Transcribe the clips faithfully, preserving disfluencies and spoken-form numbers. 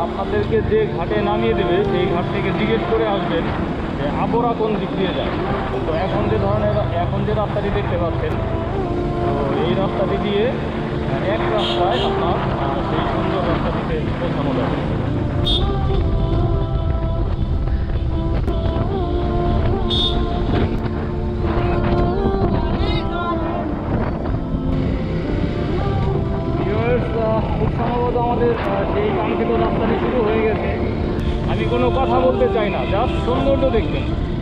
আপনাদেরকে যে ঘাটে নামিয়ে দেবে সেই ঘাট থেকে জিজ্ঞেস করে আসবেন যে আবরা কোন দিক দিয়ে যায়। তো এখন যে ধরনের এখন যে রাস্তাটি দেখতে পাচ্ছেন, তো এই রাস্তাটি দিয়ে এক রাস্তায় আপনার সেই সুন্দর রাস্তাটিতে পৌঁছানো যাবে। খুব সম্ভবত আমাদের সেই কাঙ্ক্ষিত রাস্তাটি শুরু হয়ে গেছে। আমি কোনো কথা বলতে চাই না, জাস্ট সৌন্দর্য দেখবেন।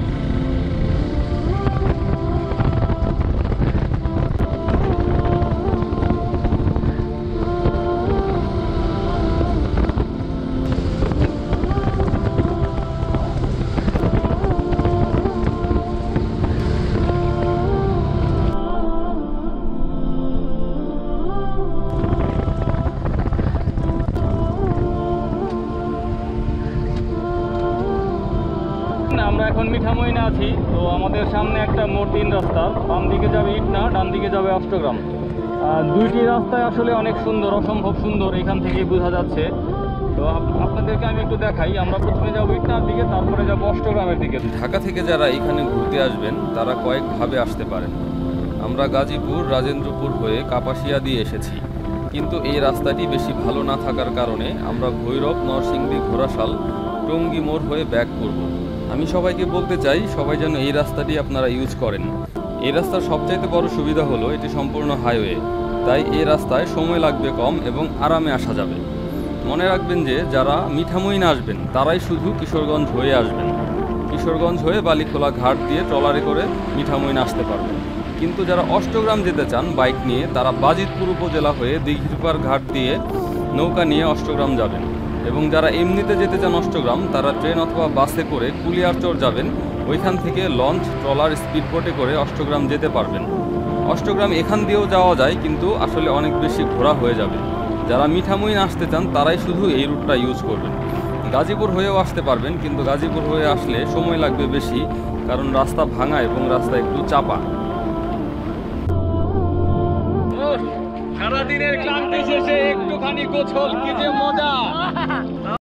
আমরা এখন মিঠামইনে আছি। তো আমাদের সামনে একটা মোট তিন রাস্তা, বাম দিকে যাবে ইটনা, ডান দিকে যাবে অষ্টগ্রাম। দুইটি রাস্তায় আসলে অনেক সুন্দর, অসম্ভব সুন্দর, এখান থেকেই বোঝা যাচ্ছে। তো আপনাদেরকে আমি একটু দেখাই। আমরা প্রথমে যাবো ইটনার দিকে, তারপরে যাবো অষ্টগ্রামের দিকে। ঢাকা থেকে যারা এখানে ঘুরতে আসবেন তারা কয়েকভাবে আসতে পারেন। আমরা গাজীপুর, রাজেন্দ্রপুর হয়ে কাপাসিয়া দিয়ে এসেছি, কিন্তু এই রাস্তাটি বেশি ভালো না থাকার কারণে আমরা ভৈরব, নরসিংদী, ঘোড়াশাল, টঙ্গী মোড় হয়ে ব্যাক করব। আমি সবাইকে বলতে চাই, সবাই যেন এই রাস্তাটি আপনারা ইউজ করেন। এই রাস্তার সবচাইতে বড় সুবিধা হলো এটি সম্পূর্ণ হাইওয়ে, তাই এই রাস্তায় সময় লাগবে কম এবং আরামে আসা যাবে। মনে রাখবেন যে যারা মিঠামইনে আসবেন তারাই শুধু কিশোরগঞ্জ হয়ে আসবেন। কিশোরগঞ্জ হয়ে বালিখোলা ঘাট দিয়ে ট্রলারে করে মিঠামইনে আসতে পারবেন। কিন্তু যারা অষ্টগ্রাম যেতে চান বাইক নিয়ে, তারা বাজিতপুর উপজেলা হয়ে দিঘিরপাড় ঘাট দিয়ে নৌকা নিয়ে অষ্টগ্রাম যাবেন। এবং যারা এমনিতে যেতে চান অষ্টগ্রাম, তারা ট্রেন অথবা বাসে করে কুলিয়ারচর যাবেন। ওইখান থেকে লঞ্চ, ট্রলার, স্পিডবোটে করে অষ্টগ্রাম যেতে পারবেন। অষ্টগ্রাম এখান দিয়েও যাওয়া যায়, কিন্তু আসলে অনেক বেশি ঘোরা হয়ে যাবে। যারা মিঠামইন আসতে চান তারাই শুধু এই রুটটা ইউজ করবেন। গাজীপুর হয়েও আসতে পারবেন, কিন্তু গাজীপুর হয়ে আসলে সময় লাগবে বেশি, কারণ রাস্তা ভাঙা এবং রাস্তা একটু চাপা। সারাদিনের ক্লান্তি শেষে একটুখানি গোছল, কি যে মজা।